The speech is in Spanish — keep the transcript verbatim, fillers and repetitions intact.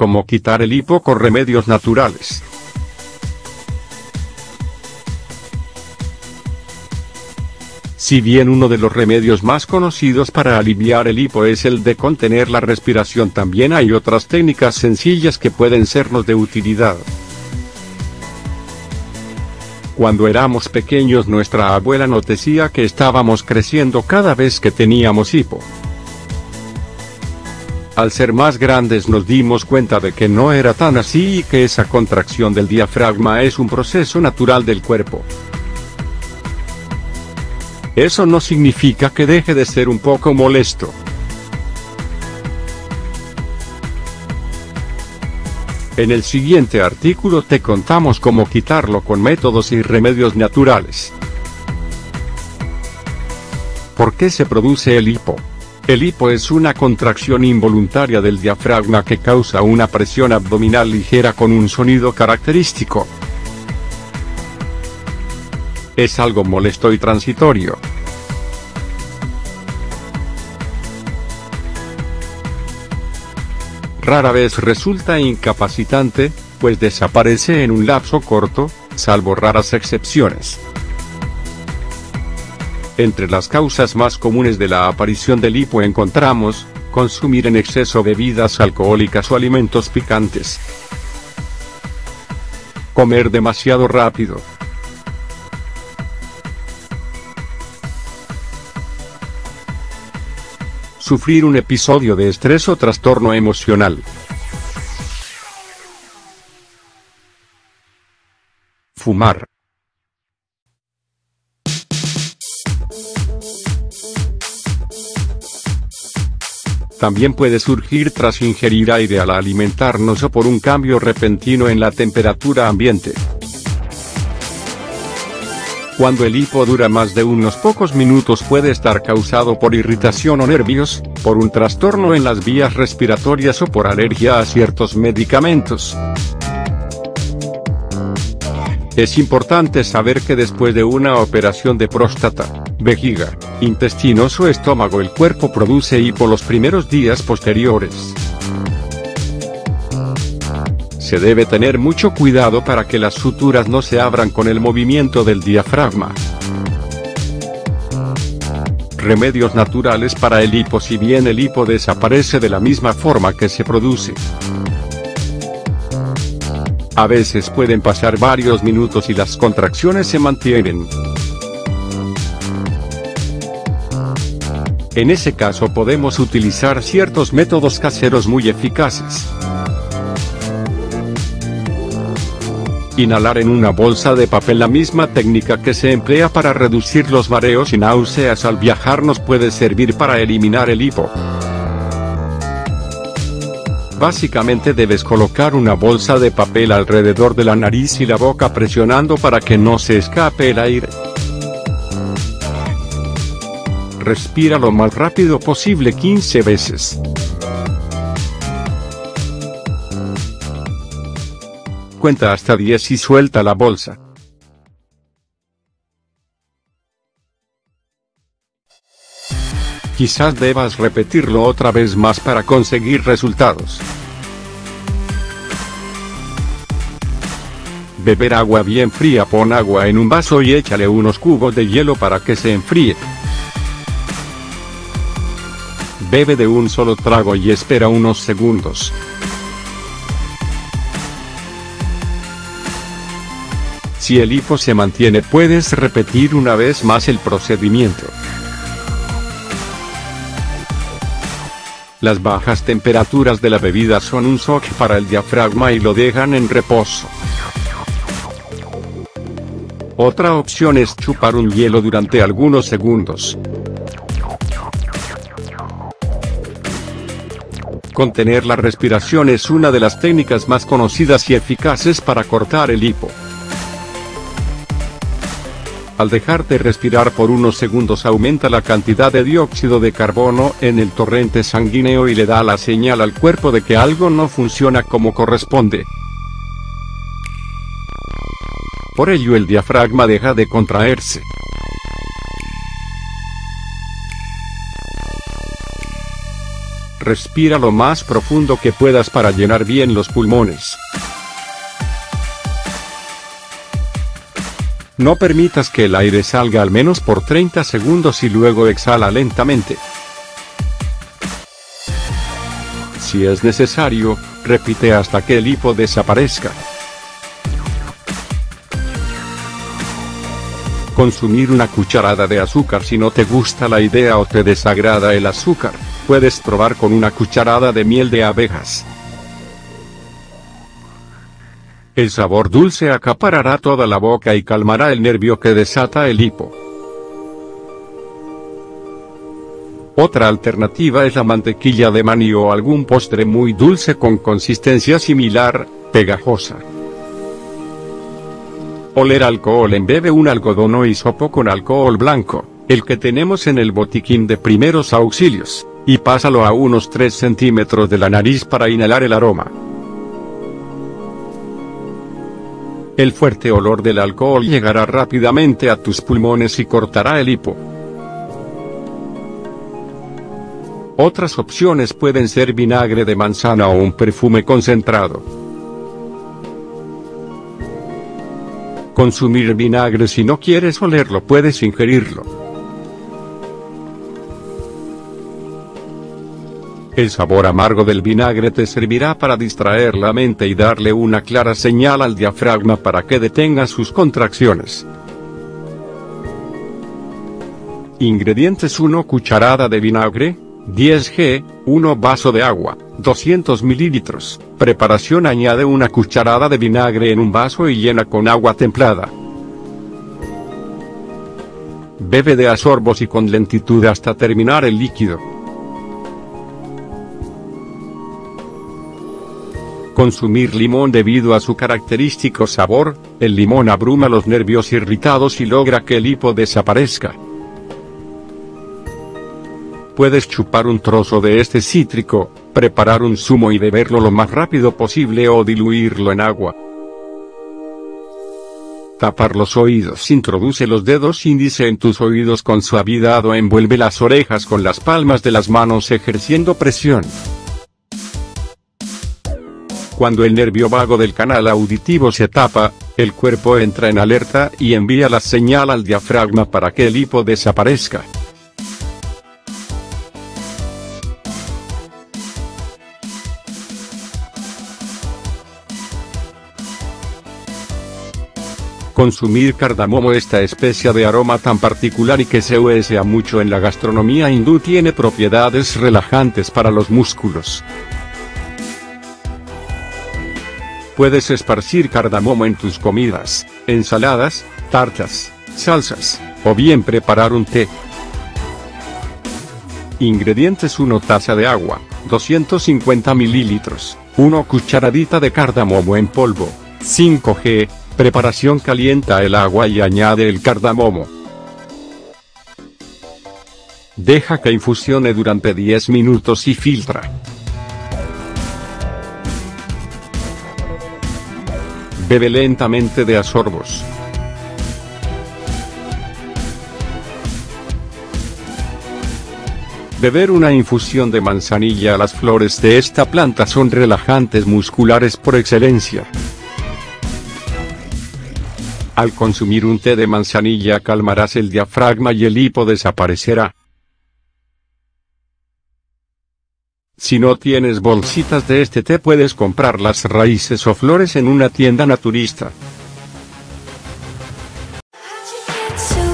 Cómo quitar el hipo con remedios naturales. Si bien uno de los remedios más conocidos para aliviar el hipo es el de contener la respiración, también hay otras técnicas sencillas que pueden sernos de utilidad. Cuando éramos pequeños, nuestra abuela nos decía que estábamos creciendo cada vez que teníamos hipo. Al ser más grandes nos dimos cuenta de que no era tan así y que esa contracción del diafragma es un proceso natural del cuerpo. Eso no significa que deje de ser un poco molesto. En el siguiente artículo te contamos cómo quitarlo con métodos y remedios naturales. ¿Por qué se produce el hipo? El hipo es una contracción involuntaria del diafragma que causa una presión abdominal ligera con un sonido característico. Es algo molesto y transitorio. Rara vez resulta incapacitante, pues desaparece en un lapso corto, salvo raras excepciones. Entre las causas más comunes de la aparición del hipo encontramos: consumir en exceso bebidas alcohólicas o alimentos picantes, comer demasiado rápido, sufrir un episodio de estrés o trastorno emocional, fumar, también puede surgir tras ingerir aire al alimentarnos o por un cambio repentino en la temperatura ambiente. Cuando el hipo dura más de unos pocos minutos puede estar causado por irritación o nervios, por un trastorno en las vías respiratorias o por alergia a ciertos medicamentos. Es importante saber que después de una operación de próstata, vejiga, intestinos o estómago, el cuerpo produce hipo los primeros días posteriores. Se debe tener mucho cuidado para que las suturas no se abran con el movimiento del diafragma. Remedios naturales para el hipo. Si bien el hipo desaparece de la misma forma que se produce, a veces pueden pasar varios minutos y las contracciones se mantienen. En ese caso podemos utilizar ciertos métodos caseros muy eficaces. Inhalar en una bolsa de papel. La misma técnica que se emplea para reducir los mareos y náuseas al viajar nos puede servir para eliminar el hipo. Básicamente debes colocar una bolsa de papel alrededor de la nariz y la boca presionando para que no se escape el aire. Respira lo más rápido posible quince veces. Cuenta hasta diez y suelta la bolsa. Quizás debas repetirlo otra vez más para conseguir resultados. Beber agua bien fría. Pon agua en un vaso y échale unos cubos de hielo para que se enfríe. Bebe de un solo trago y espera unos segundos. Si el hipo se mantiene, puedes repetir una vez más el procedimiento. Las bajas temperaturas de la bebida son un shock para el diafragma y lo dejan en reposo. Otra opción es chupar un hielo durante algunos segundos. Contener la respiración es una de las técnicas más conocidas y eficaces para cortar el hipo. Al dejar de respirar por unos segundos aumenta la cantidad de dióxido de carbono en el torrente sanguíneo y le da la señal al cuerpo de que algo no funciona como corresponde. Por ello el diafragma deja de contraerse. Respira lo más profundo que puedas para llenar bien los pulmones. No permitas que el aire salga al menos por treinta segundos y luego exhala lentamente. Si es necesario, repite hasta que el hipo desaparezca. Consumir una cucharada de azúcar si no te gusta la idea o te desagrada el azúcar, puedes probar con una cucharada de miel de abejas. El sabor dulce acaparará toda la boca y calmará el nervio que desata el hipo. Otra alternativa es la mantequilla de maní o algún postre muy dulce con consistencia similar, pegajosa. Oler alcohol. Embebe un algodón o hisopo con alcohol blanco, el que tenemos en el botiquín de primeros auxilios, y pásalo a unos tres centímetros de la nariz para inhalar el aroma. El fuerte olor del alcohol llegará rápidamente a tus pulmones y cortará el hipo. Otras opciones pueden ser vinagre de manzana o un perfume concentrado. Consumir vinagre. Si no quieres olerlo, puedes ingerirlo. El sabor amargo del vinagre te servirá para distraer la mente y darle una clara señal al diafragma para que detenga sus contracciones. Ingredientes: una cucharada de vinagre, diez gramos, un vaso de agua, doscientos mililitros. Preparación: añade una cucharada de vinagre en un vaso y llena con agua templada. Bebe de a sorbos y con lentitud hasta terminar el líquido. Consumir limón. Debido a su característico sabor, el limón abruma los nervios irritados y logra que el hipo desaparezca. Puedes chupar un trozo de este cítrico, preparar un zumo y beberlo lo más rápido posible o diluirlo en agua. Tapar los oídos. Introduce los dedos índice en tus oídos con suavidad o envuelve las orejas con las palmas de las manos ejerciendo presión. Cuando el nervio vago del canal auditivo se tapa, el cuerpo entra en alerta y envía la señal al diafragma para que el hipo desaparezca. Consumir cardamomo. Esta especia de aroma tan particular y que se usa mucho en la gastronomía hindú tiene propiedades relajantes para los músculos. Puedes esparcir cardamomo en tus comidas, ensaladas, tartas, salsas, o bien preparar un té. Ingredientes: una taza de agua, doscientos cincuenta mililitros, una cucharadita de cardamomo en polvo, cinco gramos. Preparación: calienta el agua y añade el cardamomo. Deja que infusione durante diez minutos y filtra. Bebe lentamente de a sorbos. Beber una infusión de manzanilla. Las flores de esta planta son relajantes musculares por excelencia. Al consumir un té de manzanilla calmarás el diafragma y el hipo desaparecerá. Si no tienes bolsitas de este té, puedes comprar las raíces o flores en una tienda naturista.